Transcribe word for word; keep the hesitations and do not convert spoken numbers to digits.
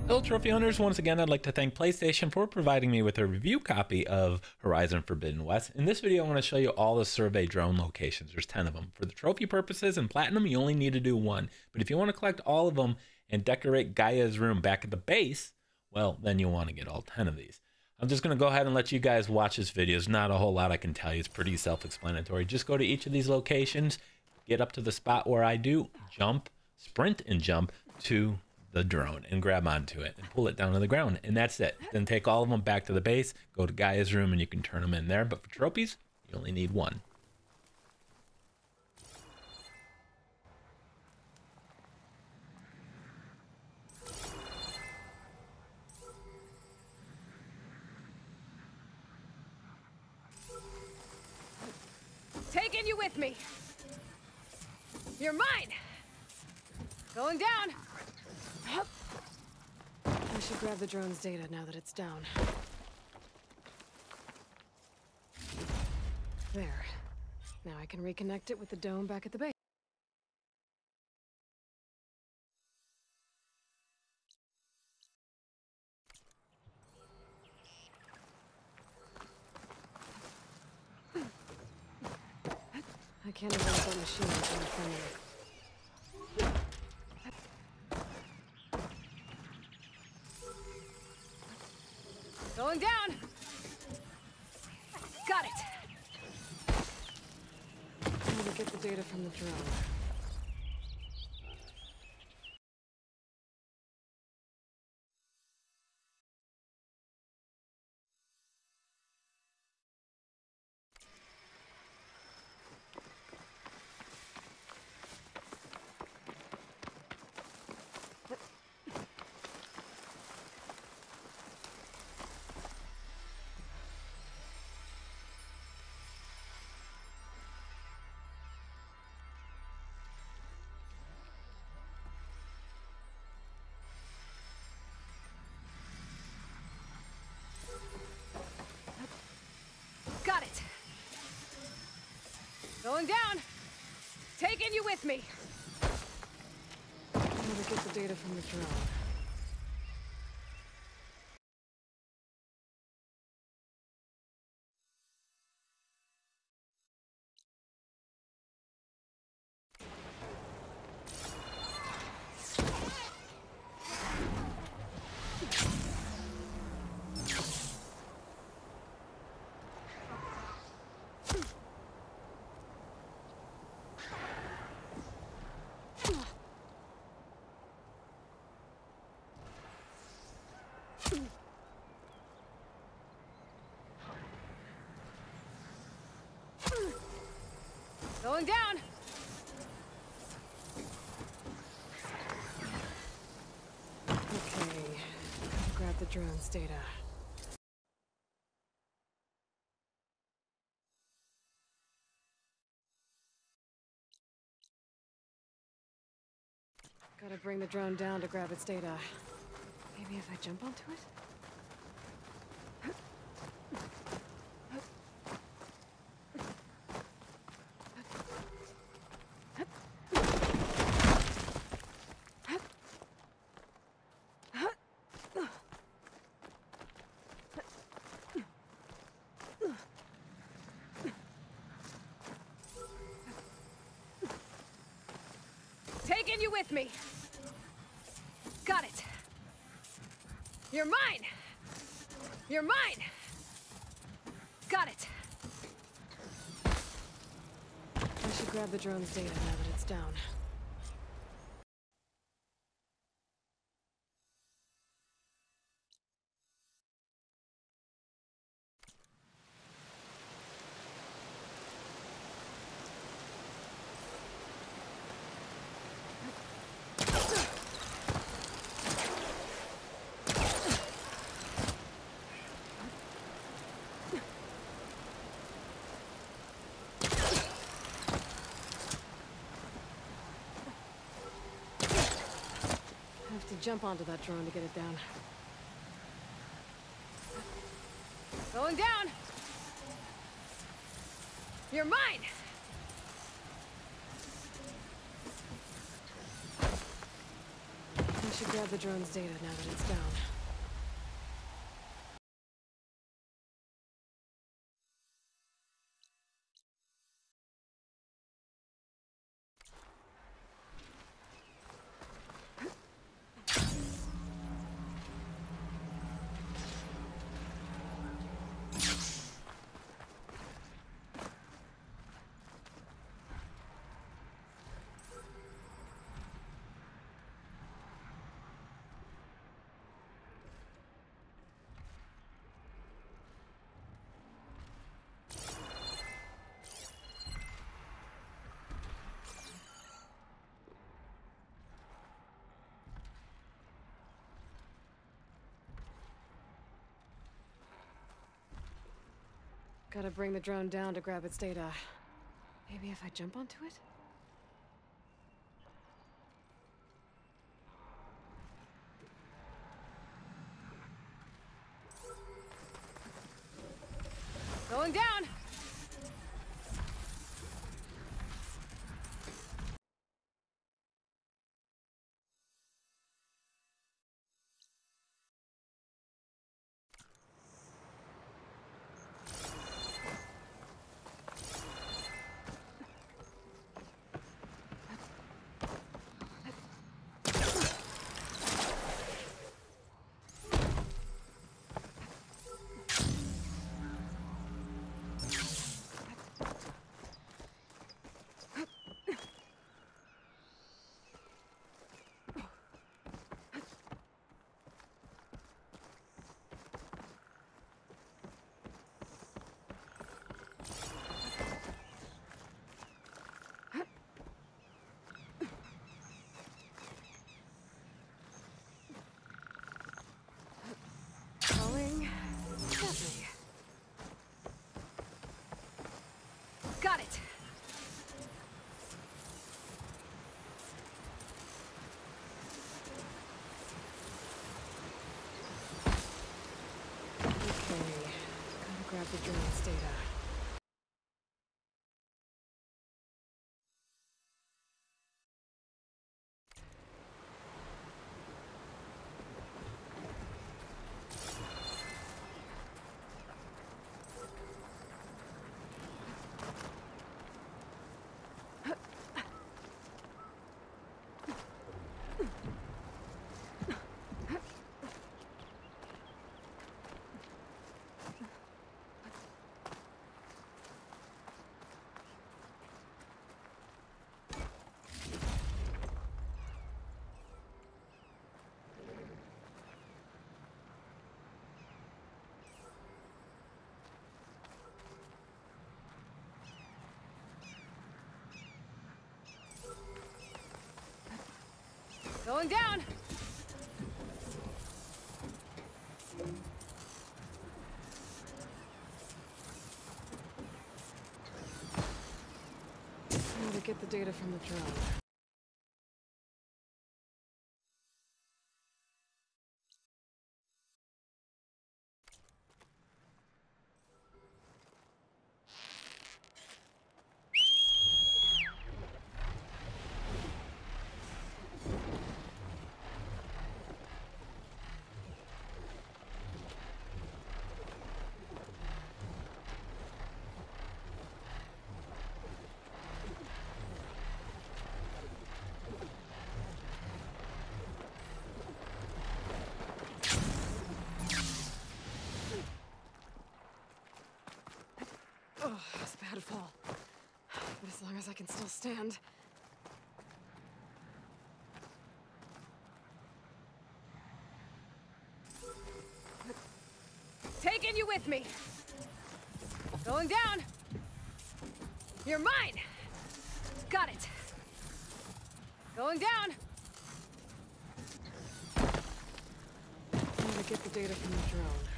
Hello trophy hunters, once again I'd like to thank PlayStation for providing me with a review copy of Horizon Forbidden West. In this video I want to show you all the survey drone locations. There's ten of them. For the trophy purposes and platinum you only need to do one, but if you want to collect all of them and decorate Gaia's room back at the base, well then you want to get all ten of these. I'm just going to go ahead and let you guys watch this video. There's not a whole lot I can tell you, it's pretty self-explanatory. Just go to each of these locations, get up to the spot where I do, jump, sprint and jump to the drone and grab onto it and pull it down to the ground, and that's it. Then take all of them back to the base, go to Gaia's room, and you can turn them in there. But for trophies you only need one. Taking you with me. You're mine. Going down. I should grab the drone's data now that it's down. There. Now I can reconnect it with the dome back at the base. I can't avoid that machine until I'm friendly. Going down! Got it! Now to get the data from the drone. Got it. Going down. Taking you with me. Now to get the data from the drone. Going down! Okay, grab the drone's data. Gotta bring the drone down to grab its data. Maybe if I jump onto it? Taking you with me. Got it. You're mine. You're mine. Got it. I should grab the drone's data now that it's down. To jump onto that drone to get it down. Going down! You're mine! should grab the drone's data now that it's down. Gotta bring the drone down to grab its data. Maybe if I jump onto it? Going down! Going gently. Got it. Okay, gotta grab the drone's data. Going down! I need to get the data from the drone. Oh, it's a bad fall. But as long as I can still stand. Taking you with me. Going down. You're mine. Got it. Going down. I'm gonna get the data from the drone.